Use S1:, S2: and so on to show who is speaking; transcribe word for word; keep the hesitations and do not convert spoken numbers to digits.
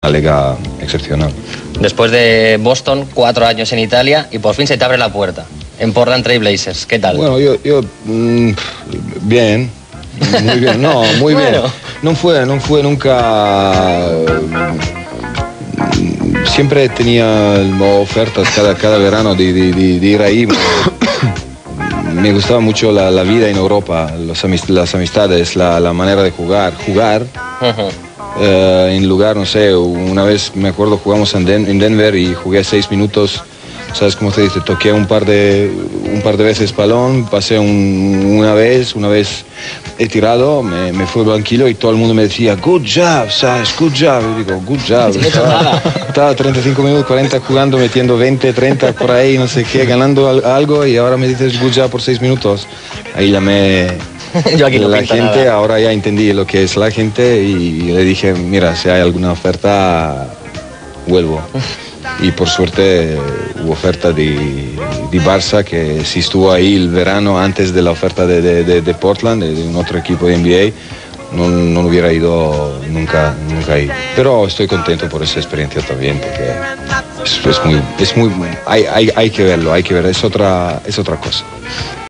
S1: Una liga excepcional.
S2: Después de Boston, cuatro años en Italia y por fin se te abre la puerta en Portland Trail Blazers. ¿Qué tal?
S1: Bueno, yo, yo mmm, bien, muy bien, no, muy
S2: Bueno.
S1: bien. No fue, no fue nunca. Siempre tenía ofertas cada, cada verano de, de, de, de ir ahí. Me gustaba mucho la, la vida en Europa, los amist las amistades, la, la manera de jugar, jugar.
S2: Uh-huh.
S1: Uh, en lugar, no sé, una vez me acuerdo jugamos en, Den en Denver y jugué seis minutos, ¿sabes cómo se dice? Toqué un par de, un par de veces balón, pasé un, una vez, una vez he tirado, me, me fui al banquillo y todo el mundo me decía, good job, ¿sabes? Good job. Y digo, good job. Estaba, estaba treinta y cinco minutos, cuarenta jugando, metiendo veinte, treinta por ahí, no sé qué, ganando al, algo y ahora me dices good job por seis minutos. Ahí llamé...
S2: Yo aquí no
S1: la
S2: pinto
S1: gente,
S2: nada.
S1: ahora ya entendí lo que es la gente y le dije, mira, si hay alguna oferta, vuelvo. Y por suerte hubo oferta de, de Barça, que sí estuvo ahí el verano antes de la oferta de, de, de, de Portland, de, de un otro equipo de N B A. No, no hubiera ido nunca, nunca ahí. Pero estoy contento por esa experiencia también, porque es, es muy, es muy, hay, hay, hay que verlo, hay que ver, es otra, es otra cosa.